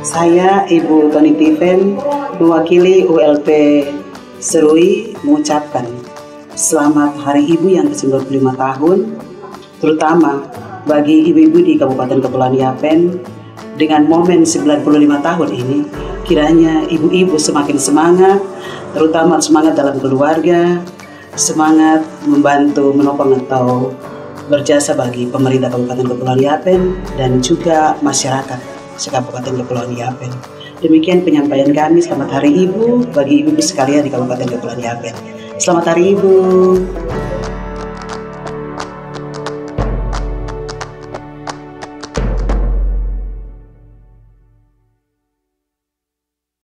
Saya Ibu Toni Tiven, mewakili ULP Serui, mengucapkan selamat Hari Ibu yang ke-95 tahun, terutama bagi ibu-ibu di Kabupaten Kepulauan Yapen. Dengan momen 95 tahun ini, kiranya ibu-ibu semakin semangat, terutama semangat dalam keluarga, semangat membantu, menopang atau berjasa bagi pemerintah Kabupaten Kepulauan Yapen dan juga masyarakat Kabupaten Kepulauan Yapen. Demikian penyampaian kami. Selamat Hari Ibu bagi ibu-ibu sekalian di Kabupaten Kepulauan Yapen. Selamat Hari Ibu.